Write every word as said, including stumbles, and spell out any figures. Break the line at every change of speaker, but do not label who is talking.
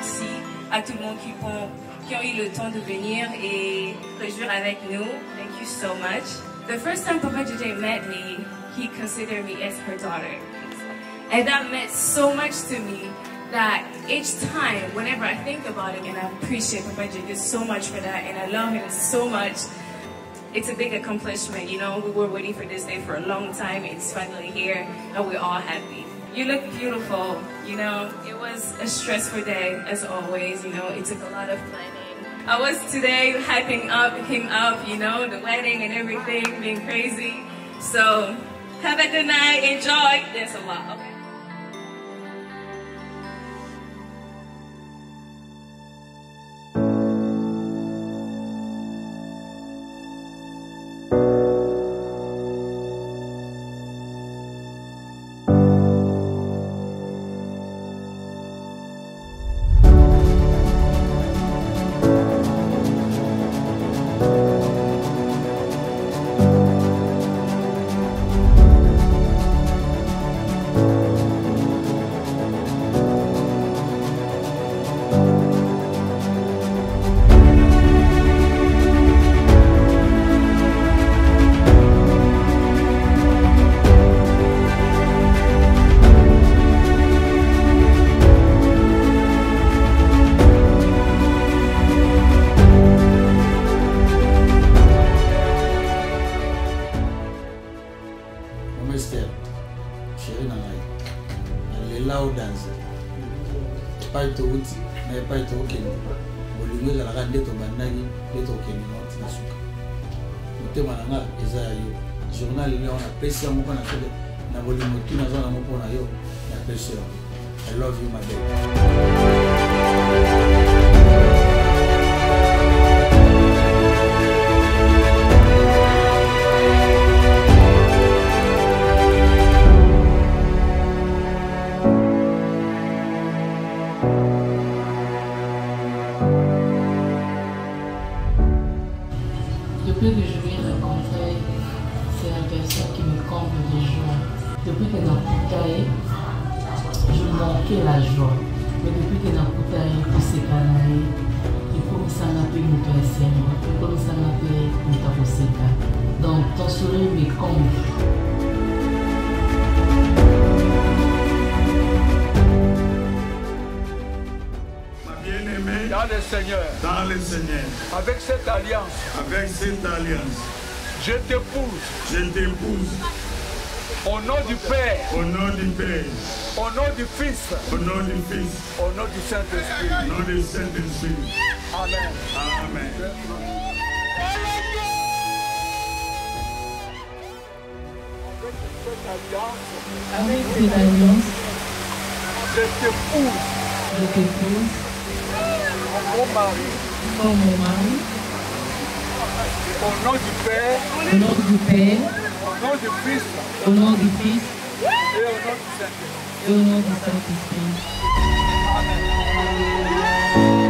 merci à tout le monde qui ont, qui ont eu le temps de venir et réjouir avec nous. Thank you so much. The first time Papa J J met me, he considered me as her daughter. And that meant so much to me that each time, whenever I think about him, and I appreciate Papa J J so much for that, and I love him so much, it's a big accomplishment, you know. We were waiting for this day for a long time. It's finally here, and we're all happy. You look beautiful, you know. It was a stressful day, as always, you know. It took a lot of planning. I was today hyping up him up, you know, the wedding and everything, being crazy. So, have a good night, enjoy. There's a lot, okay?
Chérie Nangai, elle est là au danse. Pas été outil, mais pas été ok. Bolingwe la rande to bandagi, to ok ni not na suka. Mutema nanga ezayo. Journal ni on a pesa mo kana kede na bolingwe tuna zona mo pona yo na pesa. I love you my baby.
Depuis que je l'ai rencontré, c'est un personne qui me comble de joie. Depuis que Nakutaye, je manquais la joie. Mais depuis que Nakutaye, tout s'est canalé, il faut que ça n'a plus nous personne. Il faut que ça n'a plus nous t'apposeka. Donc ton sourire me comble.
Dans le Seigneur.
Dans le Seigneur.
Avec cette alliance.
Avec cette alliance.
Je t'épouse.
Je t'épouse.
Au nom du Père.
Au nom du Père.
Au nom du Fils.
Au nom du Fils.
Au nom du Saint-Esprit.
Au nom du Saint-Esprit.
Amen.
Amen.
Avec cette alliance,
je t'épouse.
Je t'épouse.
Mon mari.
Comme mon mari.
Au nom du Père.
Au nom du Père.
Au nom du Fils.
Au nom du Fils.
Et au nom du Saint-Esprit.
Et au nom du Saint-Esprit.
Amen.